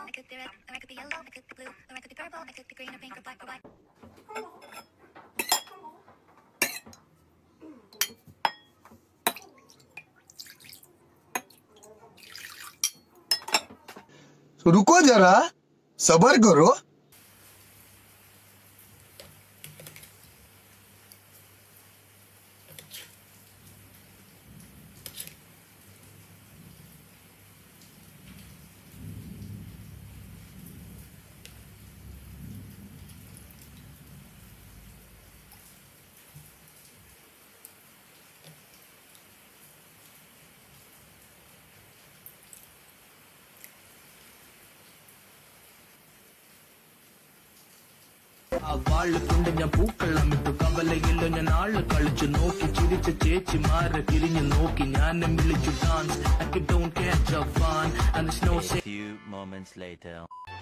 I could be red, or I could be yellow, I could be blue, or I could be purple, I could be green or pink or black or white. तो रुको जरा, सबर करो। വാള് കൊണ്ട് ഞാൻ പൂക്കളമിട്ടു കവലയില്ലോ ഞാൻ ആള് കളിച്ചു നോക്കി ചിരിച്ച ചേച്ചിമാരെ തിരിഞ്ഞു നോക്കി ഞാനും വിളിച്ചു dance I don't catch a fun and the snow. A few moments later.